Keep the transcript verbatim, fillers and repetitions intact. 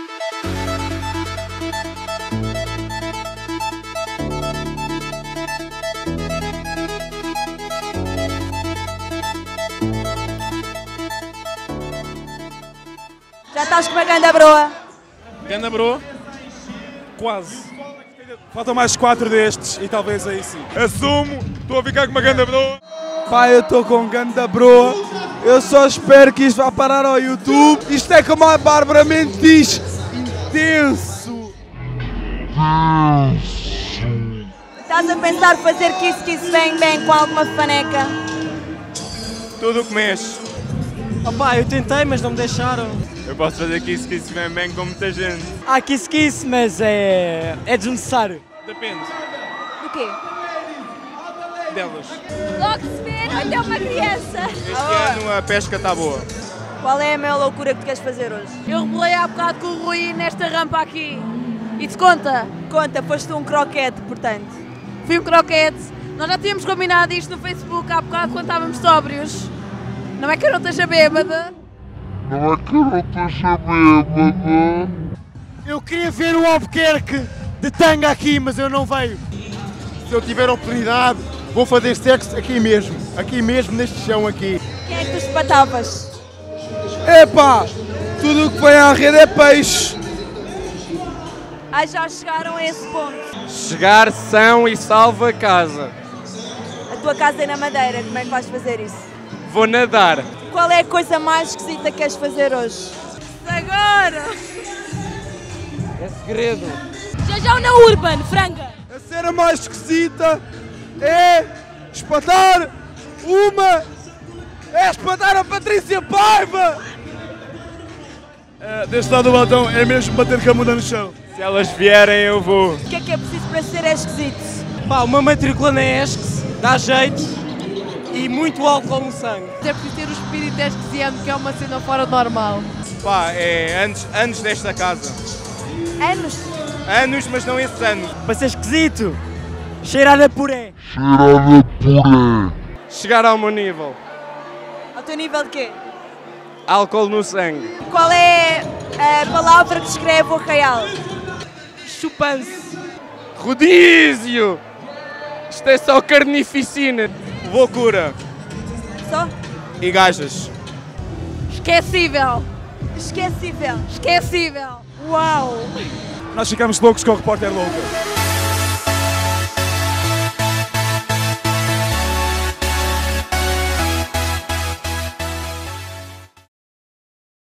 Já estás com uma ganda broa? Ganda broa? Quase. Faltam mais quatro destes e talvez aí sim. Assumo, estou a ficar com uma ganda broa. Pá, eu estou com ganda broa. Eu só espero que isto vá parar ao YouTube. Isto é como a Bárbara Mendes diz, intenso. Estás a pensar fazer kiss kiss bang bang com alguma faneca? Tudo o que mexe. Opá, eu tentei, mas não me deixaram. Eu posso fazer kiss kiss bem bem com muita gente. Ah, kiss kiss, mas é, é desnecessário. Depende Do quê? delas. Logo se vê, não é uma criança. Este ano a pesca está boa. Qual é a maior loucura que tu queres fazer hoje? Eu rebolei há bocado com o Rui nesta rampa aqui. E te conta? Conta, foste um croquete, portanto. Fui um croquete. Nós já tínhamos combinado isto no Facebook há bocado quando estávamos sóbrios. Não é que eu não esteja bêbada. Não é que eu não esteja bêbada. Eu queria ver o Albuquerque de tanga aqui, mas eu não veio. Se eu tiver a oportunidade, vou fazer sexo aqui mesmo. Aqui mesmo, neste chão aqui. Quem é que tu espatavas? Epá, tudo o que vem à rede é peixe. Ah, já chegaram a esse ponto. Chegar são e salvo a casa. A tua casa é na Madeira, como é que vais fazer isso? Vou nadar. Qual é a coisa mais esquisita que queres fazer hoje? Agora! É segredo. Já já na Urban, franga! A cena mais esquisita é espatar uma... É espatar a Patrícia Paiva! Uh, deste lado do balcão é mesmo bater com a muda no chão. Se elas vierem, eu vou. O que é que é preciso para ser esquisito? Pá, uma matrícula na E S C, dá jeito e muito álcool no sangue. É preciso ter o espírito esqueciano, que é uma cena fora do normal. Pá, é anos, anos desta casa. Anos? Anos, mas não esses anos. Para ser esquisito, cheirar a puré. Cheirada puré. Chegar ao meu nível. Ao teu nível de quê? Álcool no sangue. Qual é a palavra que descreve o arraial? Chupance. Rodízio! Isto é só carnificina. Loucura. Só? E gajas. Esquecível! Esquecível. Esquecível! Uau! Nós ficamos loucos com o repórter louca.